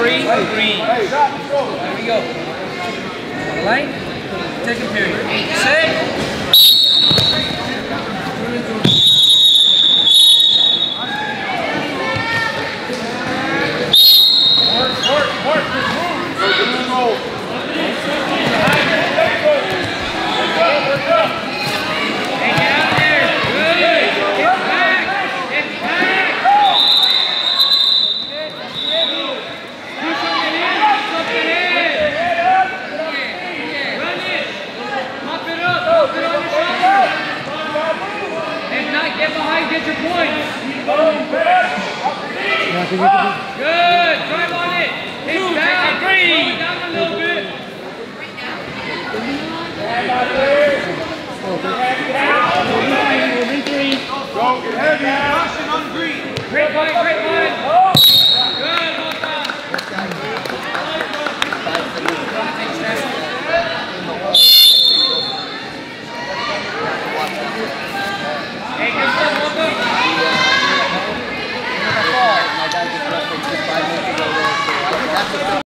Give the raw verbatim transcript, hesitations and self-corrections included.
three, green. There we go. Line. Second period. Set. Work, work, work. Go, get the goal. Hey, get out there. Good. Get back. Get back. Push on the head. Push up the head. Run it. Pop it up. Pop it on your shoulder. If not, get behind. Get your points. Good. Drive on it. Hit down. Slow it down a little bit. Go, get heavy. Caution on green. Great line, great line. Good, Mota. Hey, good stuff.